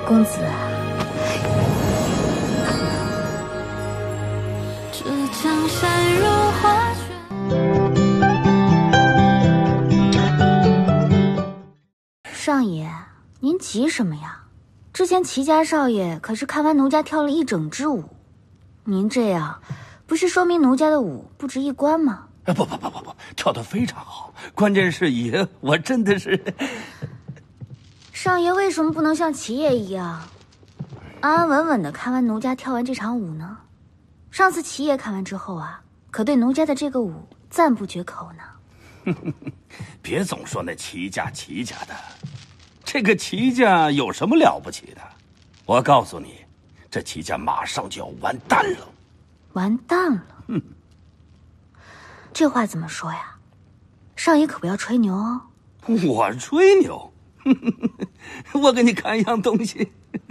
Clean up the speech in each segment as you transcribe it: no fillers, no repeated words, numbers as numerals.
公子啊， 这江山如画卷。 上爷，您急什么呀？之前齐家少爷可是看完奴家跳了一整支舞，您这样，不是说明奴家的舞不值一观吗？ 不，跳得非常好。关键是爷，我真的是…… 上爷为什么不能像齐爷一样，安安稳稳的看完奴家跳完这场舞呢？上次齐爷看完之后啊，可对奴家的这个舞赞不绝口呢。 别总说那齐家的，这个齐家有什么了不起的？我告诉你，这齐家马上就要完蛋了。 完蛋了？这话怎么说呀？上爷可不要吹牛哦。 我吹牛？我给你看一样东西。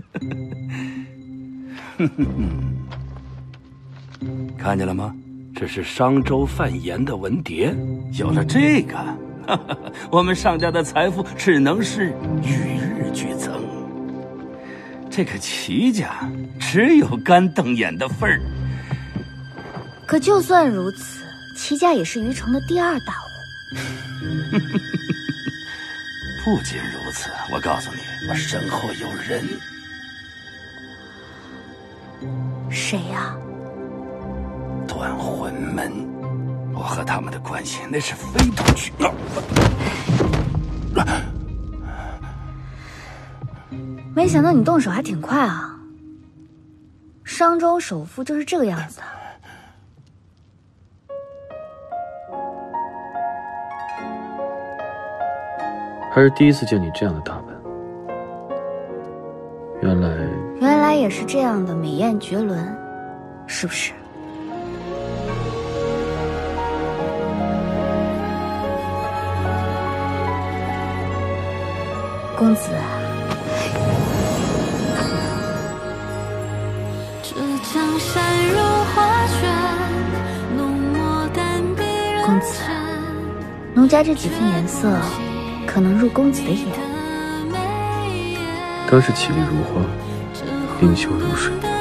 看见了吗？这是商周范言的文牒。有了这个，我们上家的财富只能是与日俱增。这个齐家只有干瞪眼的份儿。 可就算如此，齐家也是虞城的第2大户。 不仅如此，我告诉你，我身后有人。 谁呀？ 断魂门，我和他们的关系那是非同取妙。 没想到你动手还挺快啊！商州首富就是这个样子啊。 还是第一次见你这样的打扮，原来也是这样的美艳绝伦，是不是？公子啊， 这江山如画卷，浓墨淡笔人公子，奴家这几分颜色可能入公子的眼。 都是绮丽如花，冰秋如水。